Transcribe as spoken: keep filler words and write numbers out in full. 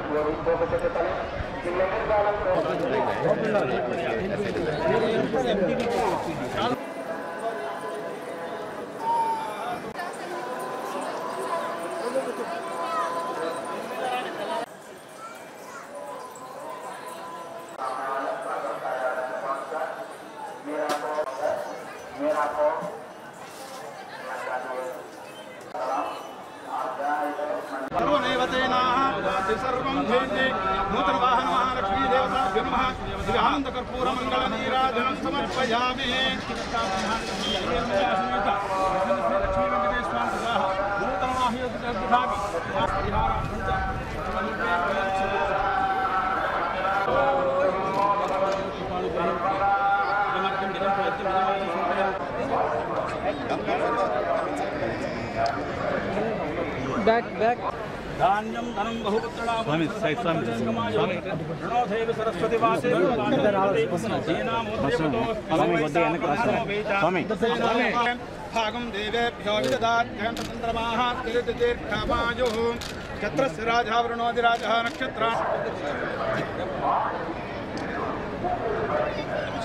नूतन वाहन महालक्ष्मी देवता नमः दिव्यानंद कर्पूर मंगल नीराजनं समर्पयामि। बैक बैक धान्यं धनं बहुपुत्रलाभं स्वामी साइड स्वामी स्वामी रणोधैव सरस्वती वासे स्वामी भागं देवेभ्यो विददात् चन्द्रमाः तीर्थामायुः चत्रस्य राजः वरुणोऽधिराजः नक्षत्र